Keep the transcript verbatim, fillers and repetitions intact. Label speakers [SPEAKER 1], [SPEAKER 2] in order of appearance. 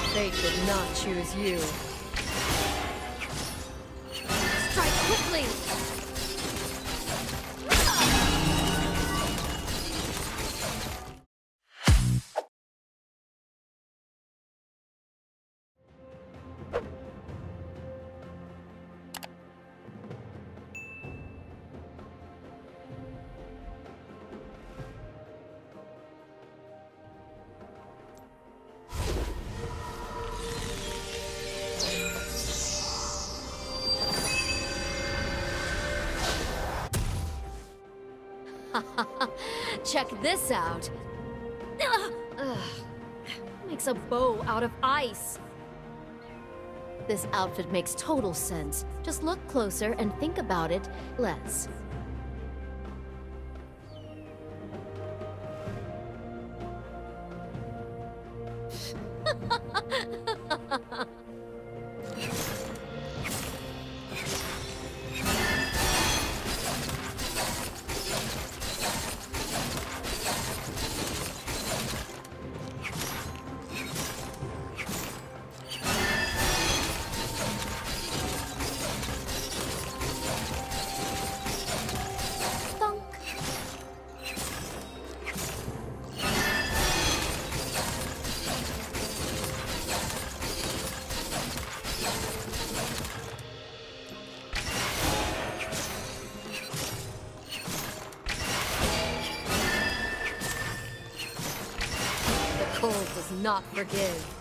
[SPEAKER 1] Fate did not choose you. Strike quickly! Check this out. Ugh. Ugh. Makes a bow out of ice. This outfit makes total sense. Just look closer and think about it less. Cold does not forgive.